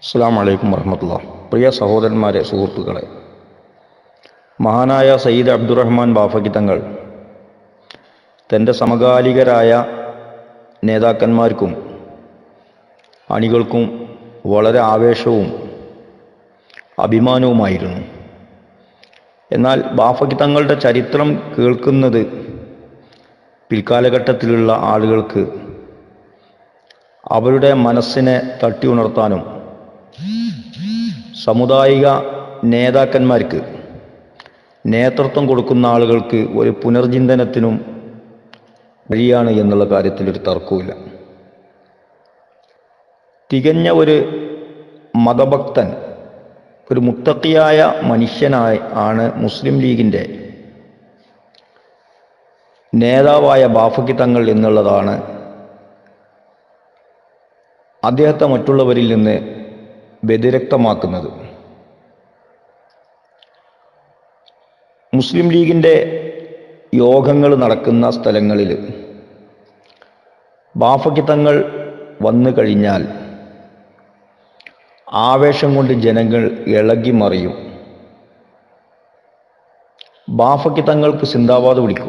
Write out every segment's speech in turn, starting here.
അസ്സലാമു അലൈക്കും വറഹ്മത്തുള്ളാഹി. പ്രിയ സഹോദരന്മാരെ, സുഹൃത്തുക്കളെ, മഹാനായ സയ്യിദ് അബ്ദുറഹ്മാൻ ബാഫഖി തങ്ങൾ തൻ്റെ സമകാലികരായ നേതാക്കന്മാർക്കും അണികൾക്കും വളരെ ആവേശവും അഭിമാനവുമായിരുന്നു. എന്നാൽ ബാഫഖി തങ്ങളുടെ ചരിത്രം കേൾക്കുന്നത് പിൽക്കാലഘട്ടത്തിലുള്ള ആളുകൾക്ക് അവരുടെ മനസ്സിനെ തട്ടി ഉണർത്താനും സാമുദായിക നേതാക്കന്മാർക്ക് നേതൃത്വം കൊടുക്കുന്ന ആളുകൾക്ക് ഒരു പുനർചിന്തനത്തിനും വഴിയാണ് എന്നുള്ള കാര്യത്തിൽ ഒരു തർക്കവുമില്ല. തികഞ്ഞ ഒരു മതഭക്തൻ, ഒരു മുത്തഖിയായ മനുഷ്യനായി ആണ് മുസ്ലിം ലീഗിൻ്റെ നേതാവായ ബാഫഖി തങ്ങൾ എന്നുള്ളതാണ് അദ്ദേഹത്തെ മറ്റുള്ളവരിൽ നിന്ന് വ്യതിരക്തമാക്കുന്നത്. മുസ്ലിം ലീഗിൻ്റെ യോഗങ്ങൾ നടക്കുന്ന സ്ഥലങ്ങളിൽ ബാഫഖി തങ്ങൾ വന്നു കഴിഞ്ഞാൽ ആവേശം കൊണ്ട് ജനങ്ങൾ ഇളകി മറിയും. ബാഫഖി തങ്ങൾക്ക് സിന്ദാബാദ് വിളിക്കും.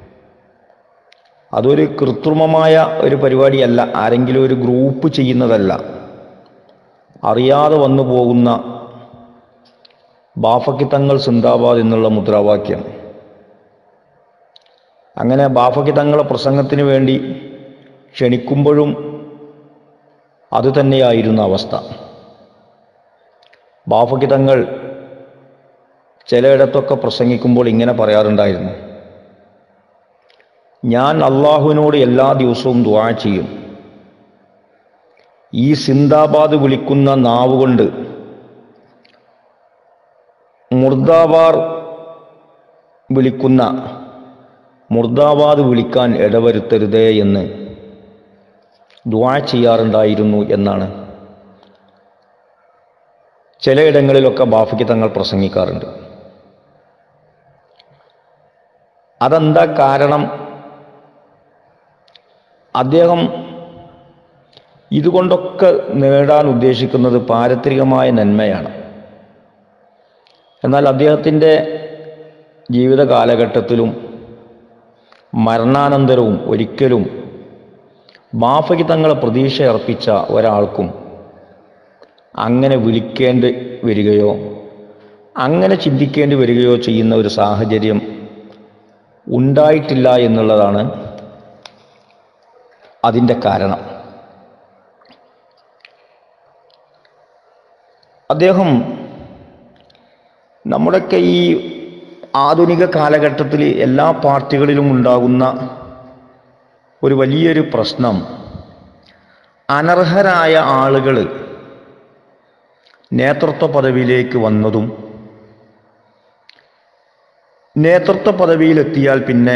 അതൊരു കൃത്രിമമായ ഒരു പരിപാടിയല്ല, ആരെങ്കിലും ഒരു ഗ്രൂപ്പ് ചെയ്യുന്നതല്ല. അറിയാതെ വന്നു പോകുന്ന ബാഫഖി തങ്ങൾ സിന്ദാബാദ് എന്നുള്ള മുദ്രാവാക്യം. അങ്ങനെ ബാഫഖി തങ്ങളെ പ്രസംഗത്തിന് വേണ്ടി ക്ഷണിക്കുമ്പോഴും അതുതന്നെയായിരുന്ന അവസ്ഥ. ബാഫഖി തങ്ങൾ ചിലയിടത്തൊക്കെ പ്രസംഗിക്കുമ്പോൾ ഇങ്ങനെ പറയാറുണ്ടായിരുന്നു: ഞാൻ അള്ളാഹുവിനോട് എല്ലാ ദിവസവും ദുആ ചെയ്യും, ഈ സിന്ദാബാദ് വിളിക്കുന്ന നാവുകൊണ്ട് മുർദാബാദ് വിളിക്കാൻ ഇടവരുത്തരുതേ എന്ന് ദുആ ചെയ്യാറുണ്ടായിരുന്നു എന്നാണ് ചിലയിടങ്ങളിലൊക്കെ ബാഫഖി തങ്ങൾ പ്രസംഗിക്കാറുണ്ട്. അതെന്താ കാരണം? അദ്ദേഹം ഇതുകൊണ്ടൊക്കെ നേടാൻ ഉദ്ദേശിക്കുന്നത് പാരത്രികമായ നന്മയാണ്. എന്നാൽ അദ്ദേഹത്തിൻ്റെ ജീവിത കാലഘട്ടത്തിലും മരണാനന്തരവും ഒരിക്കലും ബാഫഖി തങ്ങളെ പ്രതീക്ഷ അർപ്പിച്ച ഒരാൾക്കും അങ്ങനെ വിളിക്കേണ്ടി വരികയോ അങ്ങനെ ചിന്തിക്കേണ്ടി വരികയോ ചെയ്യുന്ന ഒരു സാഹചര്യം ഉണ്ടായിട്ടില്ല എന്നുള്ളതാണ് അതിൻ്റെ കാരണം. അദ്ദേഹം നമ്മുടെയൊക്കെ ഈ ആധുനിക കാലഘട്ടത്തിൽ എല്ലാ പാർട്ടികളിലും ഉണ്ടാകുന്ന ഒരു വലിയൊരു പ്രശ്നം, അനർഹരായ ആളുകൾ നേതൃത്വ പദവിയിലേക്ക് വന്നതും നേതൃത്വ പദവിയിലെത്തിയാൽ പിന്നെ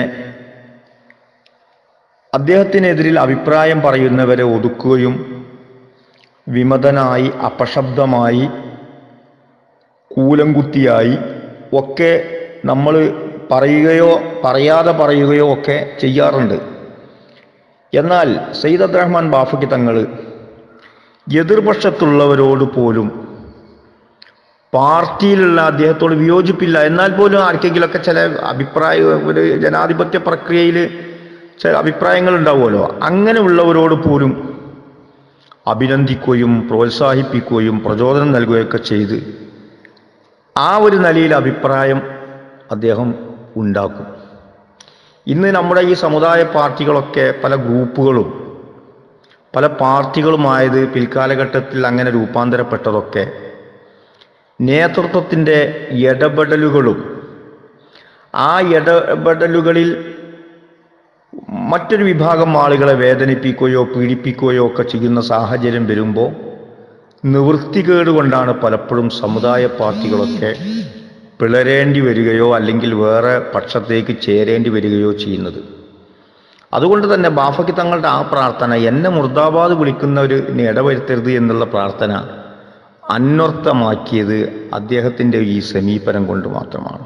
അദ്ദേഹത്തിനെതിരിൽ അഭിപ്രായം പറയുന്നവരെ ഒതുക്കുകയും വിമതനായി, അപശബ്ദമായി, കൂലംകുത്തിയായി ഒക്കെ നമ്മൾ പറയുകയോ പറയാതെ പറയുകയോ ഒക്കെ ചെയ്യാറുണ്ട്. എന്നാൽ സയ്യിദ് അബ്ദുറഹ്മാൻ ബാഫഖി തങ്ങൾ എതിർപക്ഷത്തുള്ളവരോട് പോലും പാർട്ടിയിലുള്ള അദ്ദേഹത്തോട് വിയോജിപ്പില്ല, എന്നാൽ പോലും ആർക്കെങ്കിലുമൊക്കെ ചില ഒരു ജനാധിപത്യ പ്രക്രിയയിൽ ചില അഭിപ്രായങ്ങൾ ഉണ്ടാവുമല്ലോ, അങ്ങനെയുള്ളവരോട് പോലും അഭിനന്ദിക്കുകയും പ്രോത്സാഹിപ്പിക്കുകയും പ്രചോദനം നൽകുകയൊക്കെ ചെയ്ത് ആ ഒരു നിലയിൽ അഭിപ്രായം അദ്ദേഹം ഉണ്ടാക്കും. ഇന്ന് നമ്മുടെ ഈ സമുദായ പാർട്ടികളൊക്കെ പല ഗ്രൂപ്പുകളും പല പാർട്ടികളുമായത് പിൽക്കാലഘട്ടത്തിൽ അങ്ങനെ രൂപാന്തരപ്പെട്ടതൊക്കെ നേതൃത്വത്തിൻ്റെ ഇടപെടലുകളും ആ ഇടപെടലുകളിൽ മറ്റൊരു വിഭാഗം ആളുകളെ വേദനിപ്പിക്കുകയോ പീഡിപ്പിക്കുകയോ ഒക്കെ ചെയ്യുന്ന സാഹചര്യം വരുമ്പോൾ നിവൃത്തികേട് കൊണ്ടാണ് പലപ്പോഴും സമുദായ പാർട്ടികളൊക്കെ പിളരേണ്ടി വരികയോ അല്ലെങ്കിൽ വേറെ പക്ഷത്തേക്ക് ചേരേണ്ടി വരികയോ ചെയ്യുന്നത്. അതുകൊണ്ട് തന്നെ ബാഫഖി തങ്ങളുടെ ആ പ്രാർത്ഥന, എന്നെ മുർദാബാദ് വിളിക്കുന്നവരിന് ഇടവരുത്തരുത് എന്നുള്ള പ്രാർത്ഥന അന്വർത്ഥമാക്കിയത് അദ്ദേഹത്തിൻ്റെ ഈ സമീപനം കൊണ്ട് മാത്രമാണ്.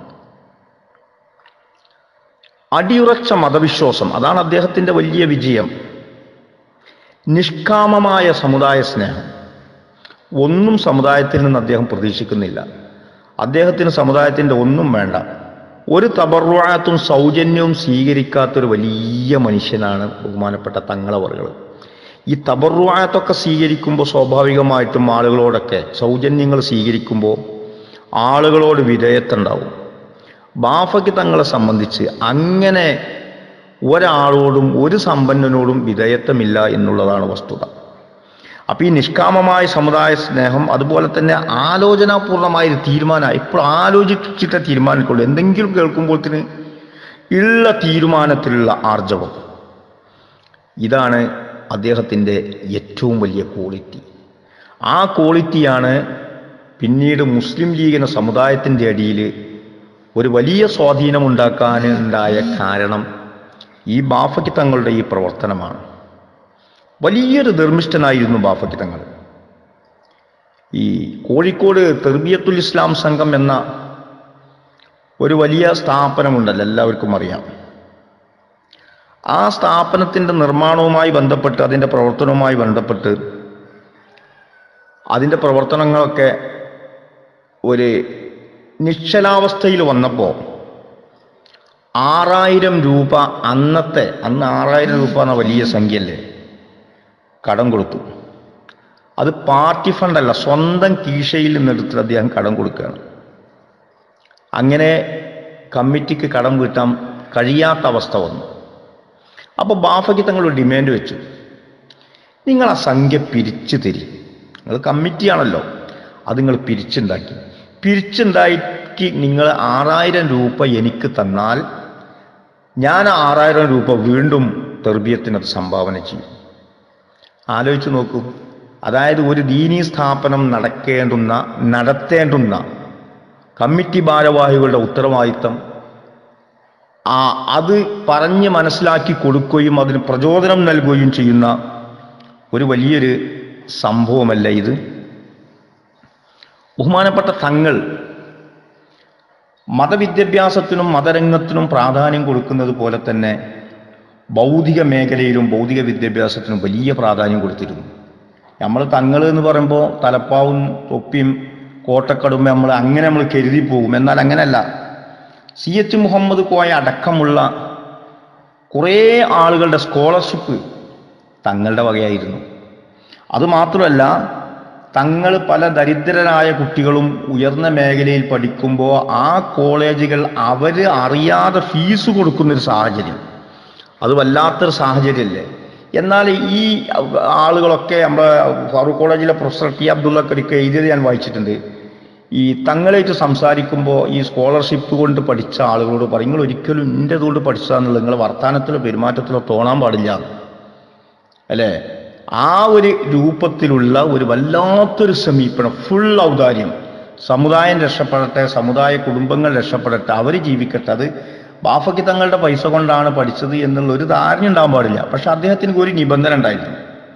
അടിയുറച്ച മതവിശ്വാസം, അതാണ് അദ്ദേഹത്തിൻ്റെ വലിയ വിജയം. നിഷ്കാമമായ സമുദായ സ്നേഹം, ഒന്നും സമുദായത്തിൽ നിന്ന് അദ്ദേഹം പ്രതീക്ഷിക്കുന്നില്ല. അദ്ദേഹത്തിന് സമുദായത്തിൻ്റെ ഒന്നും വേണ്ട. ഒരു തബറുഅത്തും സൗജന്യവും സ്വീകരിക്കാത്തൊരു വലിയ മനുഷ്യനാണ് ബഹുമാനപ്പെട്ട തങ്ങളവറുകൾ. ഈ തബറുഅത്തൊക്കെ സ്വീകരിക്കുമ്പോൾ സ്വാഭാവികമായിട്ടും ആളുകളോടൊക്കെ സൗജന്യങ്ങൾ സ്വീകരിക്കുമ്പോൾ ആളുകളോട് വിധേയത്തുണ്ടാവും. ബാഫയ്ക്ക് തങ്ങളെ സംബന്ധിച്ച് അങ്ങനെ ഒരാളോടും ഒരു സമ്പന്നനോടും വിധേയത്വമില്ല എന്നുള്ളതാണ് വസ്തുത. അപ്പം ഈ നിഷ്കാമമായ സമുദായ സ്നേഹം, അതുപോലെ തന്നെ ആലോചനാപൂർണമായൊരു തീരുമാനം, എപ്പോഴും ആലോചിച്ചിട്ടേ തീരുമാനിക്കുള്ളൂ. എന്തെങ്കിലും കേൾക്കുമ്പോഴത്തിന് ഉള്ള തീരുമാനത്തിലുള്ള ആർജവം, ഇതാണ് അദ്ദേഹത്തിൻ്റെ ഏറ്റവും വലിയ ക്വാളിറ്റി. ആ ക്വാളിറ്റിയാണ് പിന്നീട് മുസ്ലിം ലീഗിന് സമുദായത്തിൻ്റെ അടിയിൽ ഒരു വലിയ സ്വാധീനമുണ്ടാക്കാനുണ്ടായ കാരണം ഈ ബാഫയ്ക്ക് തങ്ങളുടെ ഈ പ്രവർത്തനമാണ്. വലിയൊരു ധർമ്മിഷ്ഠനായിരുന്നു ബാഫയ്ക്ക് തങ്ങൾ. ഈ കോഴിക്കോട് തെർബിയത്തുൽ ഇസ്ലാം സംഘം എന്ന ഒരു വലിയ സ്ഥാപനമുണ്ടല്ലോ, എല്ലാവർക്കും അറിയാം. ആ സ്ഥാപനത്തിൻ്റെ നിർമ്മാണവുമായി ബന്ധപ്പെട്ട്, അതിൻ്റെ പ്രവർത്തനവുമായി ബന്ധപ്പെട്ട്, അതിൻ്റെ പ്രവർത്തനങ്ങളൊക്കെ ഒരു നിശ്ചലാവസ്ഥയിൽ വന്നപ്പോൾ 6000 രൂപ അന്ന് 6000 രൂപ എന്ന വലിയ സംഖ്യയല്ലേ, കടം കൊടുത്തു. അത് പാർട്ടി ഫണ്ടല്ല, സ്വന്തം കീശയിൽ നിന്നെടുത്തിട്ട് അദ്ദേഹം കടം കൊടുക്കുകയാണ്. അങ്ങനെ കമ്മിറ്റിക്ക് കടം വീട്ടാൻ കഴിയാത്ത അവസ്ഥ വന്നു. അപ്പോൾ ബാഫയ്ക്ക് തങ്ങൾ ഒരു ഡിമാൻഡ് വെച്ചു, നിങ്ങൾ ആ സംഖ്യ പിരിച്ചു തരി, നിങ്ങൾ കമ്മിറ്റിയാണല്ലോ, അത് നിങ്ങൾ പിരിച്ചുണ്ടാക്കി നിങ്ങൾ 6000 രൂപ എനിക്ക് തന്നാൽ ഞാൻ 6000 രൂപ വീണ്ടും തെർബിയത്തിനത് സംഭാവന ചെയ്യും. ആലോചിച്ച് നോക്കൂ. അതായത് ഒരു ദീനീ സ്ഥാപനം നടത്തേണ്ടുന്ന കമ്മിറ്റി ഭാരവാഹികളുടെ ഉത്തരവാദിത്തം അത് പറഞ്ഞ് മനസ്സിലാക്കി കൊടുക്കുകയും അതിന് പ്രചോദനം നൽകുകയും ചെയ്യുന്ന ഒരു വലിയൊരു സംഭവമല്ല ഇത്. ബഹുമാനപ്പെട്ട തങ്ങൾ മതവിദ്യാഭ്യാസത്തിനും മതരംഗത്തിനും പ്രാധാന്യം കൊടുക്കുന്നത് പോലെ തന്നെ ഭൗതിക മേഖലയിലും ഭൗതിക വിദ്യാഭ്യാസത്തിനും വലിയ പ്രാധാന്യം കൊടുത്തിരുന്നു. നമ്മൾ തങ്ങൾ എന്ന് പറയുമ്പോൾ തലപ്പാവും തൊപ്പിയും കോട്ടക്കടും നമ്മൾ കരുതി പോകും. എന്നാൽ അങ്ങനെയല്ല. CH മുഹമ്മദ് കോയ അടക്കമുള്ള കുറേ ആളുകളുടെ സ്കോളർഷിപ്പ് തങ്ങളുടെ വകയായിരുന്നു. അതുമാത്രമല്ല, തങ്ങൾ പല ദരിദ്രരായ കുട്ടികളും ഉയർന്ന മേഖലയിൽ പഠിക്കുമ്പോൾ ആ കോളേജുകൾ അവർ അറിയാതെ ഫീസ് കൊടുക്കുന്നൊരു സാഹചര്യം, അത് വല്ലാത്തൊരു സാഹചര്യമല്ലേ. എന്നാൽ ഈ ആളുകളൊക്കെ നമ്മുടെ ഫാറൂഖ് കോളേജിലെ പ്രൊഫസർ ടി അബ്ദുള്ളക്കൊക്കെ എഴുതിയത് ഞാൻ വായിച്ചിട്ടുണ്ട്. ഈ തങ്ങളായിട്ട് സംസാരിക്കുമ്പോൾ ഈ സ്കോളർഷിപ്പ് കൊണ്ട് പഠിച്ച ആളുകളോട് പറയും, നിങ്ങൾ ഒരിക്കലും ഇൻ്റെതുകൊണ്ട് പഠിച്ചതാണെന്നുള്ളത് നിങ്ങളുടെ വർത്തമാനത്തിലോ പെരുമാറ്റത്തിലോ തോന്നാൻ പാടില്ല അല്ലേ. ആ ഒരു രൂപത്തിലുള്ള ഒരു വല്ലാത്തൊരു സമീപനം, ഫുൾ ഔദാര്യം, സമുദായം രക്ഷപ്പെടട്ടെ, സമുദായ കുടുംബങ്ങൾ രക്ഷപ്പെടട്ടെ, അവർ ജീവിക്കട്ടെ, അത് ബാഫയ്ക്ക് തങ്ങളുടെ പൈസ കൊണ്ടാണ് പഠിച്ചത് എന്നുള്ള ഒരു ധാരണ ഉണ്ടാകാൻ പാടില്ല. പക്ഷെ അദ്ദേഹത്തിന് ഒരു നിബന്ധന ഉണ്ടായിരുന്നു.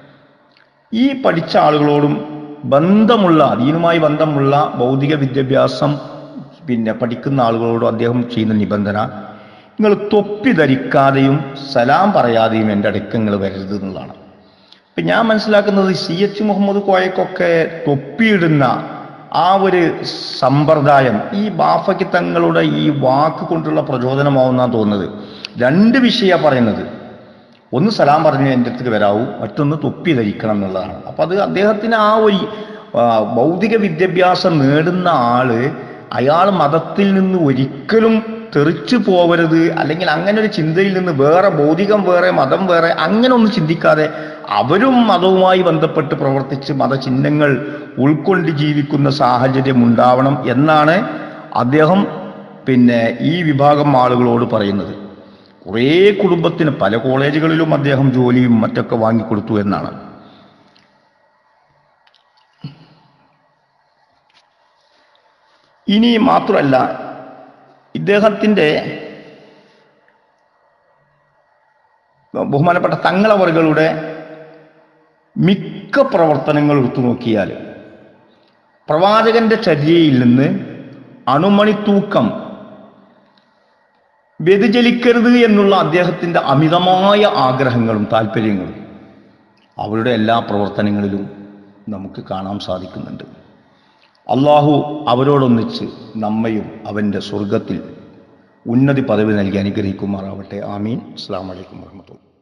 ഈ പഠിച്ച ആളുകളോടും ദീനുമായി ബന്ധമുള്ള ഭൗതിക വിദ്യാഭ്യാസം പഠിക്കുന്ന ആളുകളോടും അദ്ദേഹം ചെയ്യുന്ന നിബന്ധന, നിങ്ങൾ തൊപ്പി ധരിക്കാതെയും സലാം പറയാതെയും എൻ്റെ അടുക്കൽ നിങ്ങൾ വരരുത് എന്നുള്ളതാണ്. ഇപ്പം ഞാൻ മനസ്സിലാക്കുന്നത് CH മുഹമ്മദ് കോയക്കൊക്കെ തൊപ്പിയിടുന്ന ആ ഒരു സമ്പ്രദായം ഈ ബാഫയ്ക്ക് തങ്ങളുടെ ഈ വാക്ക് കൊണ്ടുള്ള പ്രചോദനമാവുന്നാണ് തോന്നുന്നത്. 2 വിഷയമാണ് പറയുന്നത്. ഒന്ന് സലാം പറഞ്ഞ് എൻ്റെ അടുത്തേക്ക് വരാവൂ, മറ്റൊന്ന് തൊപ്പി ധരിക്കണം എന്നുള്ളതാണ്. അപ്പം അത് അദ്ദേഹത്തിന് ആ ഒരു ഭൗതിക വിദ്യാഭ്യാസം നേടുന്ന അയാൾ മതത്തിൽ നിന്ന് ഒരിക്കലും തെറിച്ചു പോവരുത്, അല്ലെങ്കിൽ അങ്ങനെ ഒരു ചിന്തയിൽ നിന്ന് വേറെ ഭൗതികം വേറെ മതം വേറെ അങ്ങനെ ഒന്നും ചിന്തിക്കാതെ അവരും മതവുമായി ബന്ധപ്പെട്ട് പ്രവർത്തിച്ച് മതചിഹ്നങ്ങൾ ഉൾക്കൊണ്ട് ജീവിക്കുന്ന സാഹചര്യം ഉണ്ടാവണം എന്നാണ് അദ്ദേഹം ഈ വിഭാഗം ആളുകളോട് പറയുന്നത്. കുറേ കുടുംബത്തിന് പല കോളേജുകളിലും അദ്ദേഹം ജോലിയും മറ്റൊക്കെ വാങ്ങിക്കൊടുത്തു എന്നാണ്. ഇനി മാത്രമല്ല, ഇദ്ദേഹത്തിൻ്റെ ബഹുമാനപ്പെട്ട തങ്ങളവറുകളുടെ മിക്ക പ്രവർത്തനങ്ങൾ എടുത്തു നോക്കിയാൽ പ്രവാചകന്റെ ചര്യയിൽ നിന്ന് അണുമണിത്തൂക്കം വ്യതിചലിക്കരുത് എന്നുള്ള അദ്ദേഹത്തിൻ്റെ അമിതമായ ആഗ്രഹങ്ങളും താല്പര്യങ്ങളും അവരുടെ എല്ലാ പ്രവർത്തനങ്ങളിലും നമുക്ക് കാണാൻ സാധിക്കുന്നുണ്ട്. അള്ളാഹു അവരോടൊന്നിച്ച് നമ്മയും അവൻ്റെ സ്വർഗത്തിൽ ഉന്നതി പദവി നൽകി അനുഗ്രഹിക്കുമാറാവട്ടെ. ആമീൻ. അസ്സലാമു അലൈക്കും വറഹ്മത്തുള്ളാഹി.